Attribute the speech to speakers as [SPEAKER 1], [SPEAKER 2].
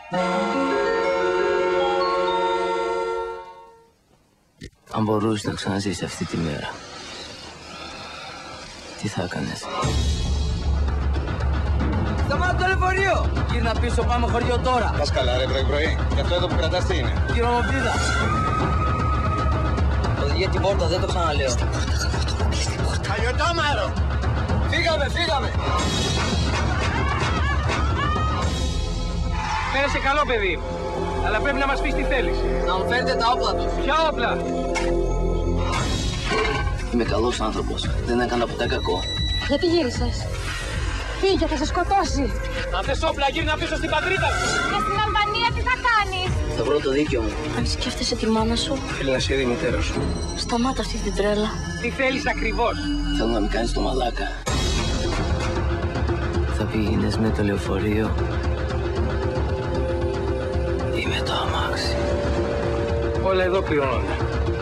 [SPEAKER 1] Αν μπορούσες να ξαναζήσεις αυτή τη μέρα, τι θα έκανες?
[SPEAKER 2] Σταμάτα το λεωφορείο! Γύρνα πίσω, πάμε χωριό τώρα.
[SPEAKER 3] Πας καλά ρε πρωί-πρωί. Και αυτό εδώ που κρατάς τι είναι?
[SPEAKER 2] Χειρομοβίδα. Οδηγεί την πόρτα, δεν το ξαναλέω.
[SPEAKER 3] Κλείς την πόρτα. Χαλιοτόμαρο!
[SPEAKER 2] Φύγαμε!
[SPEAKER 4] Πέρασε καλό παιδί, αλλά πρέπει να μας πεις τι θέλεις.
[SPEAKER 2] Να μου φέρετε τα όπλα του.
[SPEAKER 4] Ποια όπλα?
[SPEAKER 1] Είμαι καλός άνθρωπος. Δεν έκανα ποτέ κακό.
[SPEAKER 5] Γιατί γύρισες? Φύγε, θα σε σκοτώσει.
[SPEAKER 4] Αν θες όπλα, γύρνα πίσω στην πατρίδα σου.
[SPEAKER 5] Και στην Αλβανία τι θα κάνεις?
[SPEAKER 1] Θα βρω το δίκιο μου.
[SPEAKER 5] Αν σκέφτεσαι τη μάνα σου,
[SPEAKER 4] Θέλει να σε δει η μητέρα σου.
[SPEAKER 5] σταμάτα αυτή την τρέλα.
[SPEAKER 4] Τι θέλεις ακριβώς?
[SPEAKER 1] Θέλω να μην κάνεις το μαλάκα. Θα πήγαινες με το λεωφορείο ή με το αμάξι.
[SPEAKER 4] Όλα εδώ πληρώνονται.